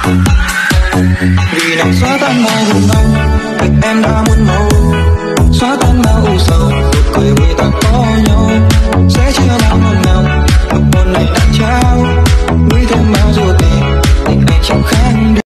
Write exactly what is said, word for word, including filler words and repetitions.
Vì nàng xóa tan bao buồn đau, việc em đã muốn màu. Xóa tan bao u sầu, nụ cười vì ta có nhau. Sẽ chưa nào ngọt ngào, nụ hôn này đã trao.